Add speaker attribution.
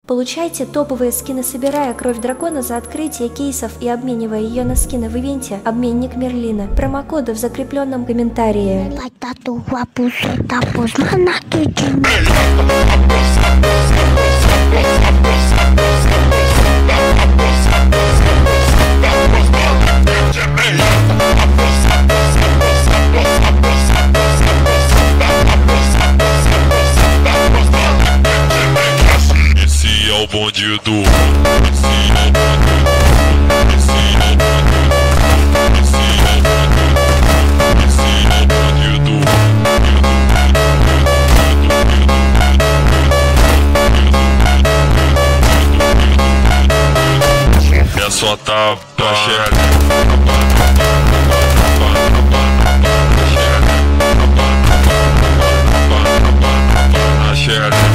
Speaker 1: Получайте топовые скины, собирая кровь дракона за открытие кейсов и обменивая ее на скины в ивенте «Обменник Мерлина». Промокоды в закрепленном комментарии.
Speaker 2: O bonde do é só tapa na xereca.